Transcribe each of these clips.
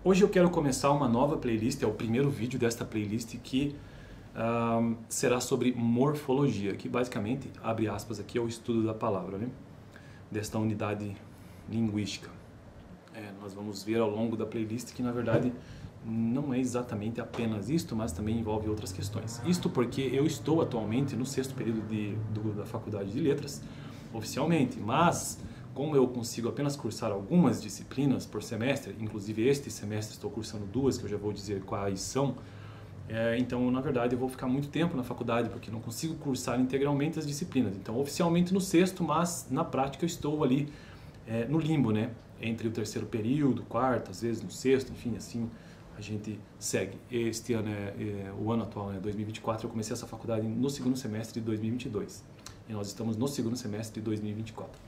Hoje eu quero começar uma nova playlist, é o primeiro vídeo desta playlist que será sobre morfologia, que basicamente, abre aspas aqui, é o estudo da palavra, né? Desta unidade linguística. Nós vamos ver ao longo da playlist que, na verdade, não é exatamente apenas isto, mas também envolve outras questões. Isto porque eu estou atualmente no 6º período da Faculdade de Letras, oficialmente, mas como eu consigo apenas cursar algumas disciplinas por semestre, inclusive este semestre estou cursando 2, que eu já vou dizer quais são, então, na verdade, eu vou ficar muito tempo na faculdade, porque não consigo cursar integralmente as disciplinas. Então, oficialmente no 6º, mas na prática eu estou ali no limbo, né? Entre o 3º período, 4º, às vezes no 6º, enfim, assim a gente segue. Este ano o ano atual, 2024, eu comecei essa faculdade no 2º semestre de 2022. E nós estamos no 2º semestre de 2024.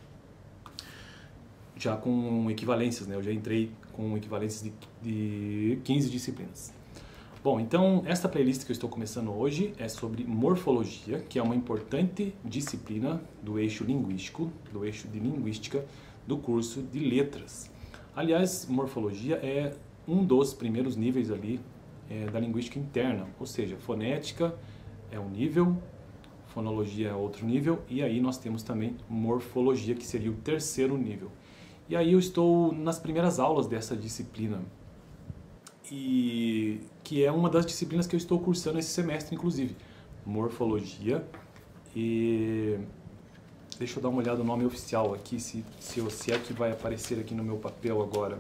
Já com equivalências, né? Eu já entrei com equivalências de 15 disciplinas. Bom, então, esta playlist que eu estou começando hoje é sobre morfologia, que é uma importante disciplina do eixo linguístico, do eixo de linguística do curso de letras. Aliás, morfologia é um dos primeiros níveis ali da linguística interna, ou seja, fonética é um nível, fonologia é outro nível, e aí nós temos também morfologia, que seria o 3º nível. E aí eu estou nas primeiras aulas dessa disciplina, e que é uma das disciplinas que eu estou cursando esse semestre, inclusive, morfologia. E deixa eu dar uma olhada no nome oficial aqui, se é que vai aparecer aqui no meu papel agora.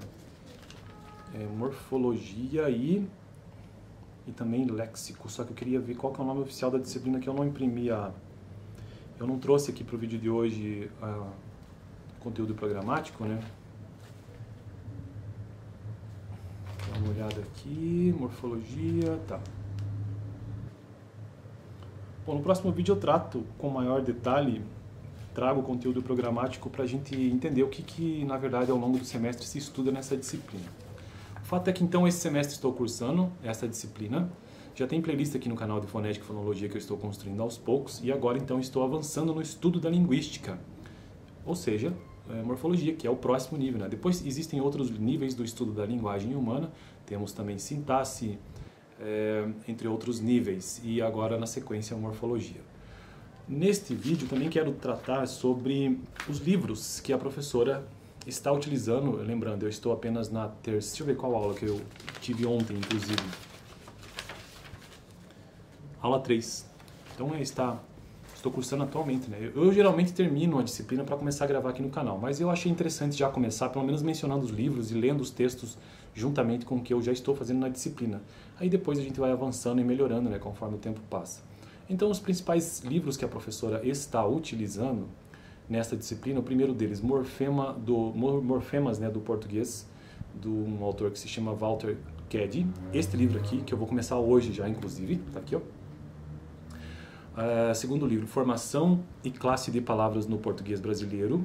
Morfologia e também léxico, só que eu queria ver qual que é o nome oficial da disciplina, que eu não imprimi eu não trouxe aqui para o vídeo de hoje conteúdo programático, né? Dá uma olhada aqui, morfologia, tá. Bom, no próximo vídeo eu trato com maior detalhe, trago conteúdo programático para a gente entender o que na verdade ao longo do semestre se estuda nessa disciplina. O fato é que então esse semestre estou cursando essa disciplina, já tem playlist aqui no canal de Fonética e Fonologia que eu estou construindo aos poucos, e agora então estou avançando no estudo da linguística, ou seja, morfologia, que é o próximo nível, né? Depois existem outros níveis do estudo da linguagem humana, temos também sintaxe, entre outros níveis, e agora na sequência a morfologia. Neste vídeo também quero tratar sobre os livros que a professora está utilizando, lembrando, eu estou apenas na terceira, deixa eu ver qual aula que eu tive ontem, inclusive. Aula 3. Então estou cursando atualmente, né? Eu geralmente termino a disciplina para começar a gravar aqui no canal, mas eu achei interessante já começar, pelo menos mencionando os livros e lendo os textos juntamente com o que eu já estou fazendo na disciplina. Aí depois a gente vai avançando e melhorando, né, conforme o tempo passa. Então, os principais livros que a professora está utilizando nesta disciplina, o primeiro deles, Morfemas, né, do português, de um autor que se chama Walter Keddy. Este livro aqui, que eu vou começar hoje já, inclusive, tá aqui, ó. Segundo livro, Formação e Classe de Palavras no Português Brasileiro.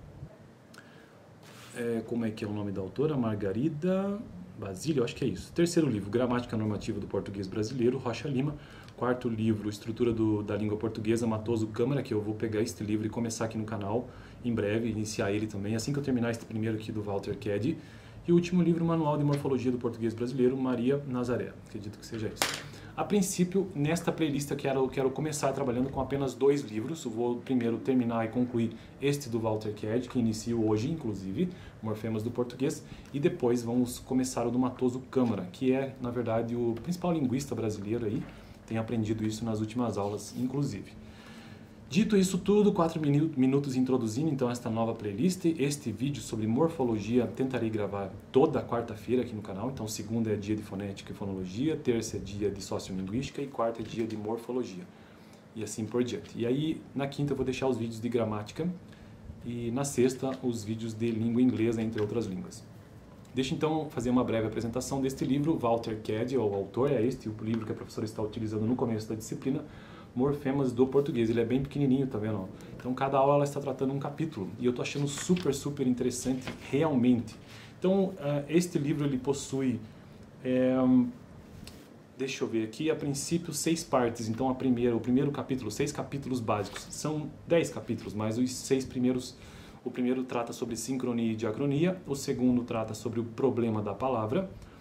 Como é que é o nome da autora? Margarida Basílio, acho que é isso. Terceiro livro, Gramática Normativa do Português Brasileiro, Rocha Lima. Quarto livro, Estrutura da Língua Portuguesa, Matoso Câmara, que eu vou pegar este livro e começar aqui no canal em breve, iniciar ele também, assim que eu terminar este primeiro aqui do Walter Keddy. E o último livro, Manual de Morfologia do Português Brasileiro, Maria Nazaré. Acredito que seja isso. A princípio, nesta playlist eu quero começar trabalhando com apenas 2 livros. Eu vou primeiro terminar e concluir este do Walter Keddy, que inicio hoje, inclusive, Morfemas do Português, e depois vamos começar o do Matoso Câmara, que é, na verdade, o principal linguista brasileiro aí, tem aprendido isso nas últimas aulas, inclusive. Dito isso tudo, 4 minutos introduzindo então esta nova playlist. Este vídeo sobre morfologia tentarei gravar toda quarta-feira aqui no canal. Então, segunda é dia de fonética e fonologia, terça é dia de sociolinguística e quarta é dia de morfologia. E assim por diante. E aí, na quinta eu vou deixar os vídeos de gramática e na sexta os vídeos de língua inglesa, entre outras línguas. Deixa então fazer uma breve apresentação deste livro. Walter Keddy, o autor, é este o livro que a professora está utilizando no começo da disciplina, Morfemas do Português. Ele é bem pequenininho, tá vendo? Então cada aula ela está tratando um capítulo e eu tô achando super interessante realmente. Então este livro ele possui, deixa eu ver aqui, a princípio 6 partes. Então o primeiro capítulo, 6 capítulos básicos, são 10 capítulos, mas os 6 primeiros, o primeiro trata sobre sincronia e diacronia, o segundo trata sobre o problema da palavra,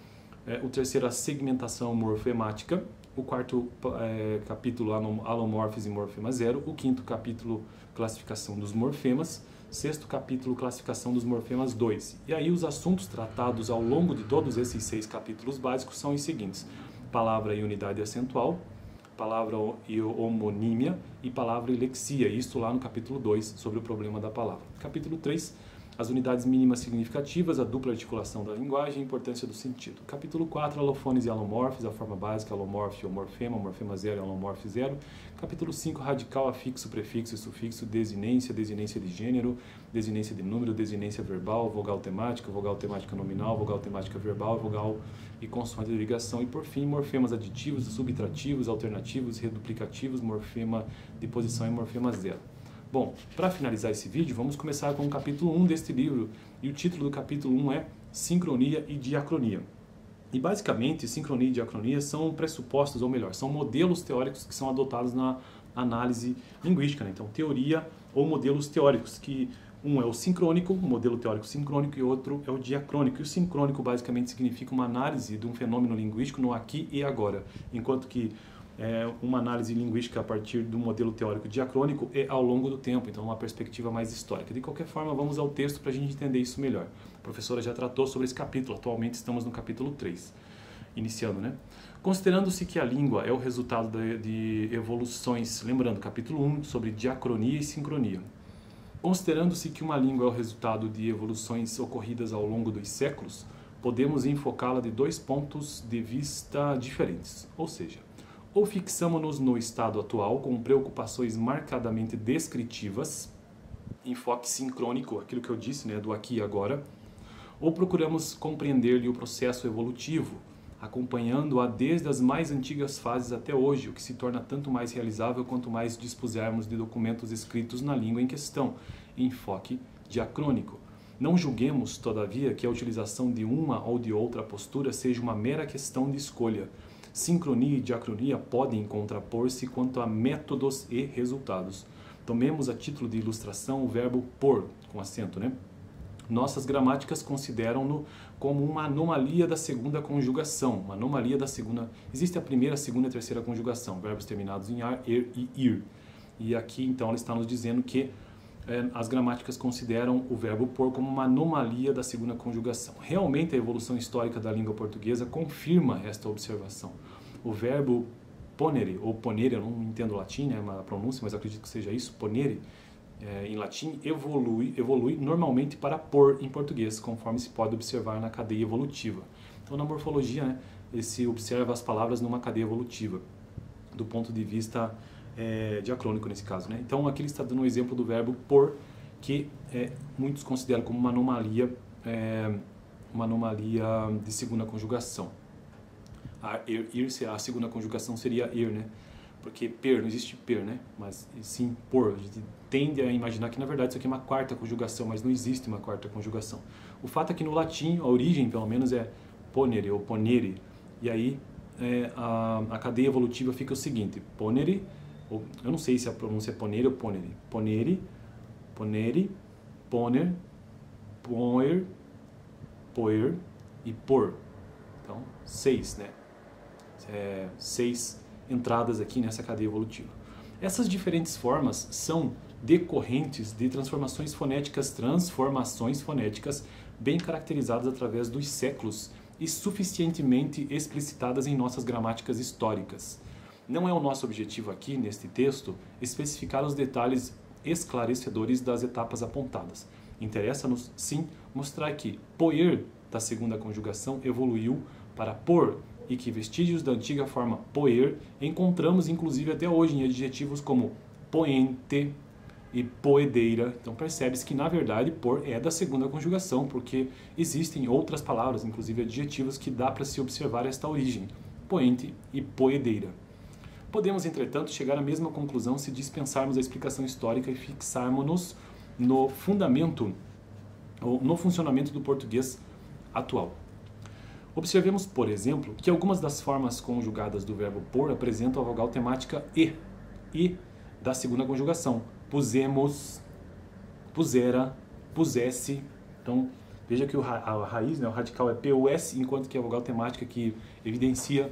O terceiro, a segmentação morfemática. O quarto capítulo, alomorfes e morfema zero. O quinto capítulo, classificação dos morfemas. Sexto capítulo, classificação dos morfemas 2. E aí os assuntos tratados ao longo de todos esses 6 capítulos básicos são os seguintes: palavra e unidade acentual, palavra e homonímia e palavra e lexia. Isto lá no capítulo 2, sobre o problema da palavra. Capítulo 3, as unidades mínimas significativas, a dupla articulação da linguagem e a importância do sentido. Capítulo 4, alofones e alomorfes, a forma básica, alomorfe ou morfema zero e alomorfe zero. Capítulo 5, radical, afixo, prefixo e sufixo, desinência, desinência de gênero, desinência de número, desinência verbal, vogal temática nominal, vogal temática verbal, vogal e consoante de ligação. E por fim, morfemas aditivos, subtrativos, alternativos, reduplicativos, morfema de posição e morfema zero. Bom, para finalizar esse vídeo, vamos começar com o capítulo 1 deste livro, e o título do capítulo 1 é Sincronia e Diacronia. E basicamente, sincronia e diacronia são pressupostos, ou melhor, são modelos teóricos que são adotados na análise linguística, né? Então, teoria ou modelos teóricos, que um é o sincrônico, o modelo teórico sincrônico, e outro é o diacrônico. E o sincrônico basicamente significa uma análise de um fenômeno linguístico no aqui e agora, enquanto que uma análise linguística a partir do modelo teórico diacrônico é ao longo do tempo, então uma perspectiva mais histórica. De qualquer forma, vamos ao texto para a gente entender isso melhor. A professora já tratou sobre esse capítulo, atualmente estamos no capítulo 3, iniciando, né? Considerando-se que a língua é o resultado de evoluções, lembrando, capítulo 1 sobre diacronia e sincronia. Considerando-se que uma língua é o resultado de evoluções ocorridas ao longo dos séculos, podemos enfocá-la de 2 pontos de vista diferentes, ou seja, ou fixamos-nos no estado atual com preocupações marcadamente descritivas, enfoque sincrônico, aquilo que eu disse, né, do aqui e agora, ou procuramos compreender-lhe o processo evolutivo, acompanhando-a desde as mais antigas fases até hoje, o que se torna tanto mais realizável quanto mais dispusermos de documentos escritos na língua em questão, enfoque diacrônico. Não julguemos, todavia, que a utilização de uma ou de outra postura seja uma mera questão de escolha. Sincronia e diacronia podem contrapor-se quanto a métodos e resultados. Tomemos a título de ilustração o verbo pôr, com acento, né? Nossas gramáticas consideram-no como uma anomalia da segunda conjugação. Uma anomalia da segunda... Existe a primeira, segunda e terceira conjugação, verbos terminados em ar, er e ir. E aqui, então, ela está nos dizendo que as gramáticas consideram o verbo pôr como uma anomalia da segunda conjugação. Realmente, a evolução histórica da língua portuguesa confirma esta observação. O verbo ponere, ou ponere, eu não entendo o latim, né, a pronúncia, mas acredito que seja isso, ponere, em latim, evolui normalmente para pôr em português, conforme se pode observar na cadeia evolutiva. Então, na morfologia, né, se observa as palavras numa cadeia evolutiva, do ponto de vista diacrônico nesse caso, né? Então aqui ele está dando um exemplo do verbo pôr, que muitos consideram como uma anomalia de segunda conjugação. A segunda conjugação seria ir, né? Porque per, não existe per, né? Mas sim por. A gente tende a imaginar que na verdade isso aqui é uma quarta conjugação, mas não existe uma quarta conjugação. O fato é que no latim, a origem pelo menos é ponere ou ponere, e aí a cadeia evolutiva fica o seguinte: ponere, eu não sei se a pronúncia é ponere ou ponere. Ponere, ponere, poner, poer, poer e por. Então, 6, né? 6 entradas aqui nessa cadeia evolutiva. Essas diferentes formas são decorrentes de transformações fonéticas bem caracterizadas através dos séculos e suficientemente explicitadas em nossas gramáticas históricas. Não é o nosso objetivo aqui, neste texto, especificar os detalhes esclarecedores das etapas apontadas. Interessa-nos, sim, mostrar que poer, da segunda conjugação, evoluiu para pôr e que vestígios da antiga forma poer encontramos, inclusive, até hoje em adjetivos como poente e poedeira. Então percebe-se que, na verdade, pôr é da segunda conjugação, porque existem outras palavras, inclusive adjetivos, que dá para se observar esta origem, poente e poedeira. Podemos, entretanto, chegar à mesma conclusão se dispensarmos a explicação histórica e fixarmos-nos no fundamento, ou no funcionamento do português atual. Observemos, por exemplo, que algumas das formas conjugadas do verbo pôr apresentam a vogal temática e da segunda conjugação. Pusemos, pusera, pusesse. Então, Veja que a raiz, né, o radical é POS, enquanto que a vogal temática que evidencia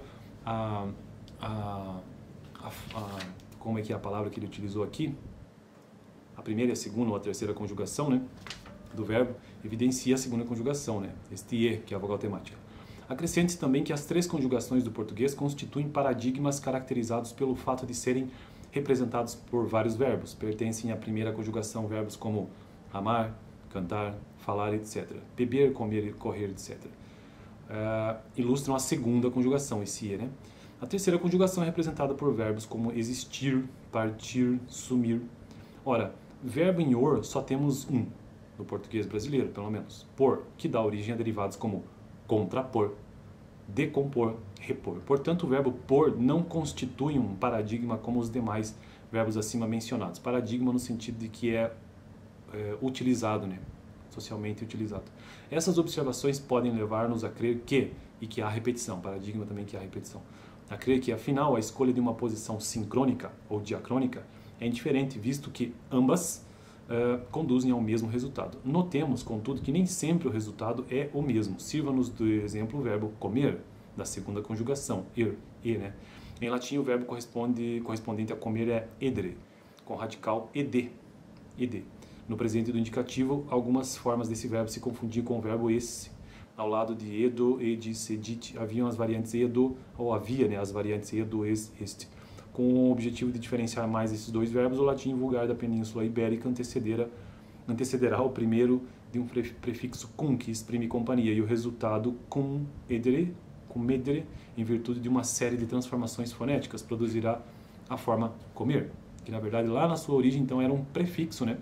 como é que é a palavra que ele utilizou aqui? A primeira, a segunda ou a terceira conjugação, né, do verbo, evidencia a segunda conjugação, né, este E, que é a vogal temática. Acrescente também que as três conjugações do português constituem paradigmas caracterizados pelo fato de serem representados por vários verbos. Pertencem à primeira conjugação verbos como amar, cantar, falar, etc. Beber, comer, correr, etc. Ilustram a segunda conjugação, esse E, né? A terceira conjugação é representada por verbos como existir, partir, sumir. Ora, verbo em or só temos um, no português brasileiro, pelo menos. Por, que dá origem a derivados como contrapor, decompor, repor. Portanto, o verbo por não constitui um paradigma como os demais verbos acima mencionados. Paradigma no sentido de que é utilizado, né? Socialmente utilizado. Essas observações podem levar-nos a crer que, e que há repetição, paradigma também que há repetição, a crer que, afinal, a escolha de uma posição sincrônica ou diacrônica é indiferente, visto que ambas conduzem ao mesmo resultado. Notemos, contudo, que nem sempre o resultado é o mesmo. Sirva-nos do exemplo o verbo comer, da segunda conjugação, né? Em latim, o verbo correspondente a comer é edere, com radical ed. No presente do indicativo, algumas formas desse verbo se confundiam com o verbo esse. Ao lado de edo, edis, edit, haviam as variantes edo, ou havia, né, as variantes edo, este. Com o objetivo de diferenciar mais esses dois verbos, o latim vulgar da Península Ibérica antecederá o primeiro de um prefixo cum, que exprime companhia, e o resultado cum medere, em virtude de uma série de transformações fonéticas, produzirá a forma comer, que na verdade lá na sua origem então era um prefixo, né?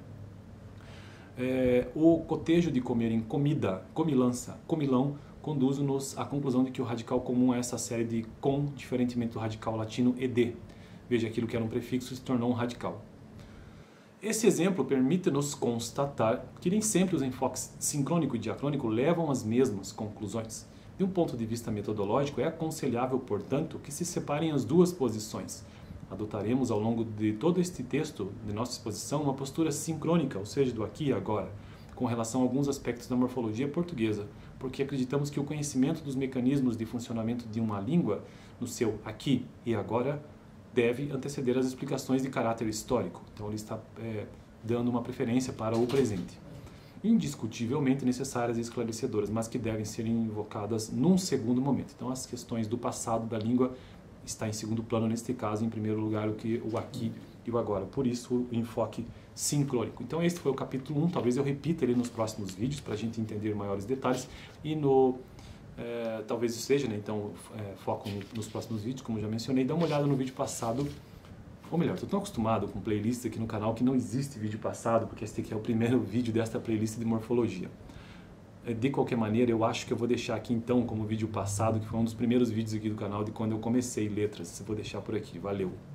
O cotejo de comer em comida, comilança, comilão, conduz-nos à conclusão de que o radical comum é essa série de com, diferentemente do radical latino ed. Veja, aquilo que era um prefixo se tornou um radical. Esse exemplo permite-nos constatar que nem sempre os enfoques sincrônico e diacrônico levam às mesmas conclusões. De um ponto de vista metodológico, é aconselhável, portanto, que se separem as duas posições. Adotaremos ao longo de todo este texto de nossa exposição uma postura sincrônica, ou seja, do aqui e agora, com relação a alguns aspectos da morfologia portuguesa, porque acreditamos que o conhecimento dos mecanismos de funcionamento de uma língua, no seu aqui e agora, deve anteceder as explicações de caráter histórico. Então ele está dando uma preferência para o presente. Indiscutivelmente necessárias e esclarecedoras, mas que devem ser invocadas num segundo momento. Então as questões do passado da língua está em segundo plano, neste caso, em primeiro lugar, o aqui e o agora. Por isso, o enfoque sincrônico. Então, este foi o capítulo 1. Talvez eu repita ele nos próximos vídeos, para a gente entender maiores detalhes. E talvez isso seja, né? Então, foco nos próximos vídeos, como já mencionei. Dá uma olhada no vídeo passado. Ou melhor, estou tão acostumado com playlists aqui no canal que não existe vídeo passado, porque este aqui é o primeiro vídeo desta playlist de morfologia. De qualquer maneira, eu acho que eu vou deixar aqui então como vídeo passado, que foi um dos primeiros vídeos aqui do canal de quando eu comecei letras. Eu vou deixar por aqui. Valeu!